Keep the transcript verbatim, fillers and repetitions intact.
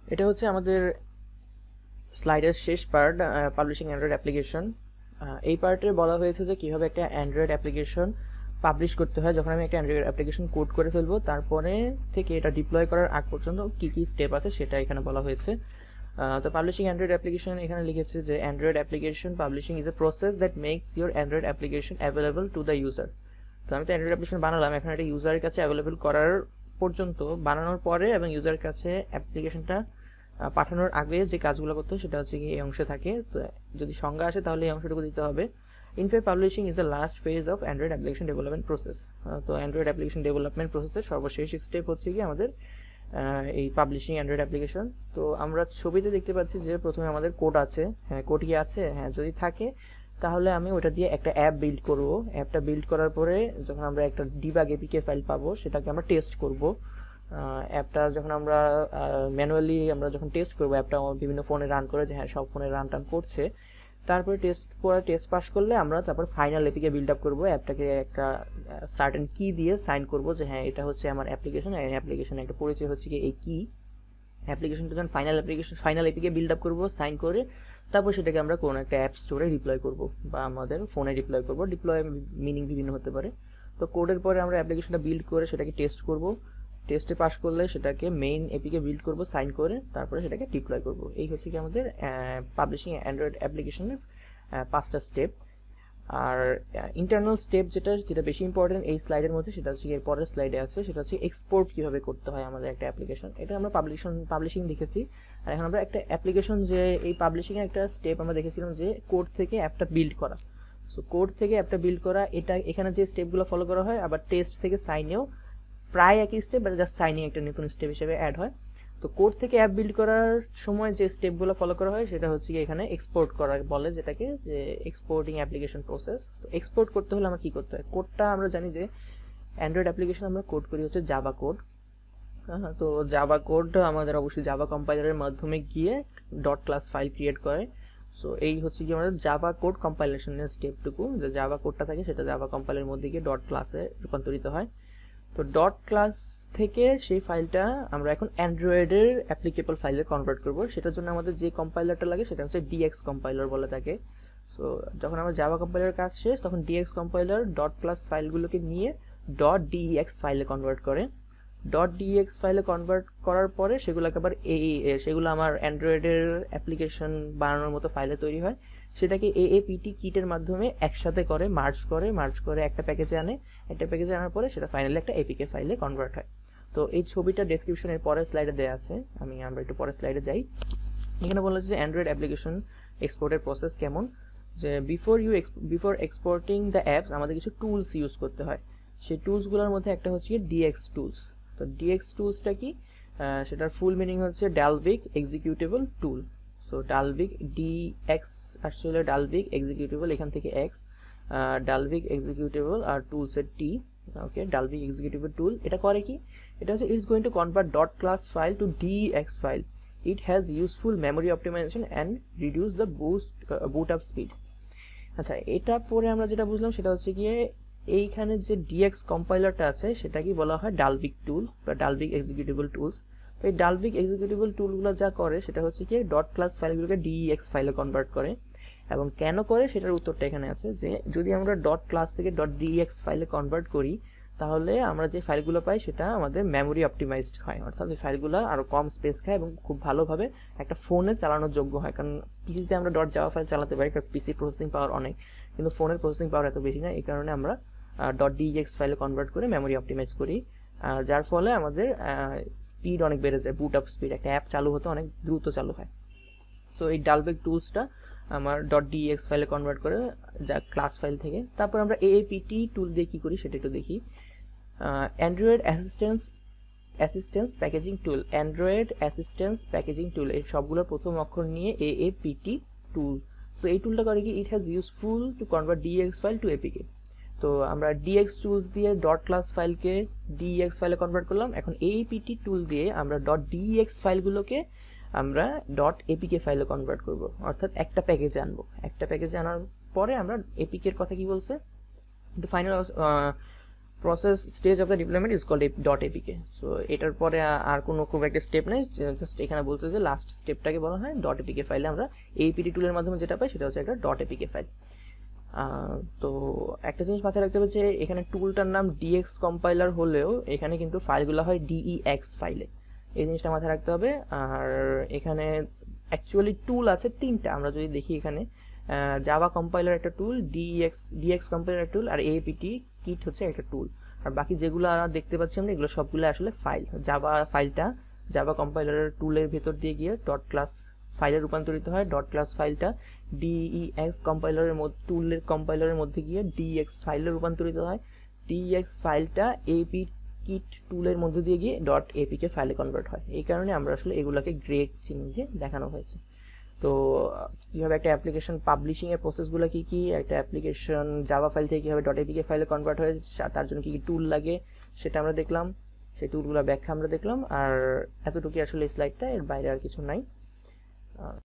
এটা হচ্ছে আমাদের স্লাইডের শেষ পার্ট, পাবলিশিং অ্যান্ড্রয়েড অ্যাপ্লিকেশন। এই পার্টে বলা হয়েছে যে কীভাবে একটা অ্যান্ড্রয়েড অ্যাপ্লিকেশন পাবলিশ করতে হয়। যখন আমি একটা অ্যান্ড্রয়েড অ্যাপ্লিকেশন কোড করে ফেলবো, তারপরে থেকে এটা ডিপ্লয় করার আগ পর্যন্ত কী কী স্টেপ আছে সেটা এখানে বলা হয়েছে। তো পাবলিশিং অ্যান্ড্রয়েড অ্যাপ্লিকেশন এখানে লিখেছে যে android application publishing is a process that makes your android application available to the user. তো আমি তো অ্যান্ড্রয়েড অ্যাপ্লিকেশন বানালাম, এখন এটা ইউজারের কাছে অ্যাভেলেবল করার পর্যন্ত, বানানোর পরে এবং ইউজারের কাছে অ্যাপ্লিকেশনটা পাঠানোর আগে যে কাজগুলো করতে হয় সেটা হচ্ছে কি এই অংশে থাকে। তো যদি সংজ্ঞা আসে তাহলে এই অংশটুকু দিতে হবে। In fact, publishing is the last phase of Android application development process. তো Android application development process সর্বশেষ স্টেপ হচ্ছে কি আমাদের এই পাবলিশিং অ্যান্ড্রয়েড অ্যাপ্লিকেশন। তো আমরা ছবিতে দেখতে পাচ্ছি যে প্রথমে আমাদের কোড আছে। হ্যাঁ, কোড কি আছে? হ্যাঁ, যদি থাকে তাহলে আমি ওটা দিয়ে একটা অ্যাপ বিল্ড করব। অ্যাপটা বিল্ড করার পরে যখন আমরা একটা ডিবাগ এপিকে ফাইল পাবো সেটাকে আমরা টেস্ট করব। অ্যাপটা যখন আমরা ম্যানুয়ালি আমরা যখন টেস্ট করবো, অ্যাপটা বিভিন্ন ফোনে রান করে যে হ্যাঁ সব ফোনে রান টান করছে, তারপরে টেস্ট করে টেস্ট পাস করলে আমরা তারপর ফাইনাল এপিকে বিল্ড আপ করবো। অ্যাপটাকে একটা সার্টেন কি দিয়ে সাইন করব যে হ্যাঁ এটা হচ্ছে আমার অ্যাপ্লিকেশন, এই অ্যাপ্লিকেশনের একটা পরিচয় হচ্ছে কি এই কি। অ্যাপ্লিকেশনটা যখন final application final APK build up করবো সাইন করে, তারপর সেটাকে আমরা কোনো একটা অ্যাপ স্টোরে ডিপ্লয় করব বা আমাদের ফোনে ডিপ্লয় করব। ডিপ্লয় মিনিং বিভিন্ন হতে পারে। তো কোডের পরে আমরা অ্যাপ্লিকেশনটা বিল্ড করে সেটাকে টেস্ট করব। টেস্টে পাস করলে সেটাকে মেইন এপিকে বিল্ড করব সাইন করে, তারপরে সেটাকে ডিপ্লয় করব। এই হচ্ছে কি আমাদের পাবলিশিং অ্যান্ড্রয়েড অ্যাপ্লিকেশনের পাঁচটা স্টেপ। আর ইন্টারনাল স্টেপ যেটা যেটা বেশি ইম্পর্টেন্ট এই স্লাইডের মধ্যে, সেটা হচ্ছে এর পরের স্লাইডে আছে, সেটা হচ্ছে এক্সপোর্ট কীভাবে করতে হয় আমাদের একটা অ্যাপ্লিকেশন। এটা আমরা পাবলিশন পাবলিশিং দেখেছি। আর এখন আমরা একটা অ্যাপ্লিকেশন, যে এই পাবলিশিংয়ের একটা স্টেপ আমরা দেখেছিলাম যে কোড থেকে অ্যাপটা বিল্ড করা। সো কোড থেকে অ্যাপটা বিল্ড করা, এটা এখানে যে স্টেপগুলো ফলো করা হয়, আবার টেস্ট থেকে সাইনেও প্রায় একই স্টেপ, বাট জাস্ট সাইনিং একটা নতুন স্টেপ হিসেবে অ্যাড হয়। তো কোড থেকে অ্যাপ বিল্ড করার সময় যে স্টেপগুলো ফলো করা হয় সেটা হচ্ছে কি এখানে এক্সপোর্ট করা বলে, যেটাকে যে এক্সপোর্টিং অ্যাপ্লিকেশন প্রসেস। তো এক্সপোর্ট করতে হলে আমরা কী করতে হয়? কোডটা আমরা জানি যে অ্যান্ড্রয়েড অ্যাপ্লিকেশন আমরা কোড করি হচ্ছে জাভা কোড। হ্যাঁ, তো জাভা কোড আমাদের অবশ্যই জাভা কম্পাইলারের মাধ্যমে গিয়ে ডট ক্লাস ফাইল ক্রিয়েট করে। সো এই হচ্ছে কি আমাদের জাভা কোড কম্পাইলেশনের স্টেপটুকু, যে জাভা কোডটা থাকে সেটা জাভা কম্পাইলারের মধ্যে গিয়ে ডট ক্লাসে রূপান্তরিত হয়। তো ডট ক্লাস থেকে সেই ফাইলটা আমরা এখন অ্যান্ড্রয়েডের অ্যাপ্লিকেবল ফাইলে কনভার্ট করব। সেটার জন্য আমাদের যে কম্পাইলারটা লাগে সেটা হচ্ছে ডিএক্স কম্পাইলার বলে থাকে। সো যখন আমরা জাভা কম্পাইলারের কাজ শেষ, তখন ডিএক্স কম্পাইলার ডট ক্লাস ফাইলগুলোকে নিয়ে ডট ডিএক্স ফাইলে কনভার্ট করে। ডট ডিএক্স ফাইলে কনভার্ট করার পরে সেগুলোকে আবার এই সেগুলো আমার অ্যান্ড্রয়েডের অ্যাপ্লিকেশন বানানোর মতো ফাইলে তৈরি হয়। সেটাকে এএপিটি কিটের মাধ্যমে একসাথে করে মার্জ করে মার্জ করে একটা প্যাকেজে আনে। একটা প্যাকেজে আনার পরে সেটা ফাইনালি একটা এপিকে ফাইলে কনভার্ট হয়। তো এই ছবিটা ডেসক্রিপশনের পরের স্লাইডে দেওয়া আছে, আমি আমরা একটু পরের স্লাইডে যাই। এখানে বলা হচ্ছে যে অ্যান্ড্রয়েড অ্যাপ্লিকেশন এক্সপোর্টের প্রসেস কেমন, যে before you before exporting the apps আমাদের কিছু টুলস ইউজ করতে হয়। সেই টুলসগুলোর মধ্যে একটা হচ্ছে ডিএক্স টুলস। তো ডিএক্স টুলসটা কি? সেটার ফুল মিনিং হচ্ছে Dalvik executable tool. So Dalvik DX আসলে ডালভিক এক্সিকিউটেবল, এখান থেকে এক্স, ডালভিক এক্সিকিউটেবল আর টুলসের T. Okay, Dalvik executable tool এটা করে কি? এটা হচ্ছে it's going to convert dot class file to DX file. It has useful memory optimization and reduce the boost boot up speed. আচ্ছা, এটা পরে আমরা যেটা বুঝলাম সেটা হচ্ছে গিয়ে এইখানে যে ডিএক্স কম্পাইলারটা আছে সেটা কি বলা হয় ডালভিক টুল বা ডালভিক এক্সিকিউটেবল টুলস। তো এই ডালভিক এক্সিকিউটেবল টুলগুলো যা করে সেটা হচ্ছে কি ডট ক্লাস ফাইলগুলোকে ডিএক্স ফাইলে কনভার্ট করে। এবং কেন করে সেটার উত্তরটা এখানে আছে, যে যদি আমরা ডট ক্লাস থেকে ডট ডিএক্স ফাইলে কনভার্ট করি তাহলে আমরা যে ফাইলগুলো পাই সেটা আমাদের মেমোরি অপটিমাইজড হয়, অর্থাৎ এই ফাইলগুলো আরও কম স্পেস খায় এবং খুব ভালোভাবে একটা ফোনে চালানোর যোগ্য হয়। কারণ পিসিতে আমরা ডট জাভা ফাইল চালাতে পারি, কারণ পিসি প্রসেসিং পাওয়ার অনেক, কিন্তু ফোনের প্রসেসিং পাওয়ার এত বেশি না। এই কারণে আমরা ডট ডিএক্স ফাইলে কনভার্ট করে মেমোরি অপটিমাইজ করি, যার ফলে আমাদের স্পিড অনেক বেড়ে যায়, বুট আপ স্পিড, একটা অ্যাপ চালু হতে অনেক দ্রুত চালু হয়। সো এই ডালভিক টুলসটা আমার ডট ডিএক্স ফাইলে কনভার্ট করে যা ক্লাস ফাইল থেকে। তারপর আমরা এএপিটি টুল দিয়ে কী করি সেটা একটু দেখি। Android assistance assistance packaging tool, android assistance packaging tool, এই সবগুলোর প্রথম অক্ষর নিয়ে এএপিটি টুল। সো এই টুলটা করে কি, it has useful to convert DX file to APK. তো আমরা ডিএক্স টুলস দিয়ে ডট ক্লাস ফাইলকে ডিএক্স ফাইলে কনভার্ট করলাম। এখন এএপিটি টুল দিয়ে আমরা ডট ডিএক্স ফাইলগুলোকে আমরা ডট এপিকে ফাইলে কনভার্ট করব, অর্থাৎ একটা প্যাকেজে আনবো। একটা প্যাকেজে আনার পরে আমরা এপিকের কথা কি বলছে, the final process stage of the deployment is called dot APK. So এটার পরে আর কোনো খুব একটা স্টেপ নেই, জাস্ট এখানে বলছে যে লাস্ট স্টেপটাকে বলা হয় ডট এপিকে ফাইলে আমরা এপিটি টুলের মাধ্যমে যেটা পাই সেটা হচ্ছে একটা ডট এপিকে ফাইল। তো একটা জিনিস মাথায় রাখতে হবে যে এখানে টুলটার নাম ডিএক্স কম্পাইলার হলেও এখানে কিন্তু ফাইলগুলো হয় ডিইএক্স ফাইলে, এই জিনিসটা মাথায় রাখতে হবে। আর এখানে অ্যাকচুয়ালি টুল আছে তিনটা, আমরা যদি দেখি এখানে জাভা কম্পাইলার একটা tool, DX DX compiler tool, আর এপিটি কিট হচ্ছে একটা টুল। আর বাকি যেগুলো দেখতে পাচ্ছি আমরা এগুলো সবগুলো আসলে ফাইল। জাভা ফাইলটা জাভা কম্পাইলারের টুলের ভেতর দিয়ে গিয়ে ডট ক্লাস ফাইলে রূপান্তরিত হয়, ডট ক্লাস ফাইলটা ডিইএক্স কম্পাইলারের মধ্যে টুলের কম্পাইলারের মধ্যে গিয়ে ডিএক্স ফাইলে রূপান্তরিত হয়, ডিএক্স ফাইলটা এপি কিট টুলের মধ্যে দিয়ে গিয়ে ডট এপিকে ফাইলে কনভার্ট হয়। এই কারণে আমরা আসলে এগুলোকে গ্রে চিহ্ন দিয়ে দেখানো হয়েছে। তো কীভাবে একটা অ্যাপ্লিকেশন পাবলিশিংয়ের প্রসেসগুলো কী কী, একটা অ্যাপ্লিকেশন জাভা ফাইল থেকে কীভাবে ডট এপিকে ফাইলে কনভার্ট হয়, তার জন্য কী কী টুল লাগে সেটা আমরা দেখলাম, সেই টুলগুলো ব্যাখ্যা আমরা দেখলাম। আর এতটুকুই আসলে এই স্লাইডটা, এর বাইরে আর কিছু নাই।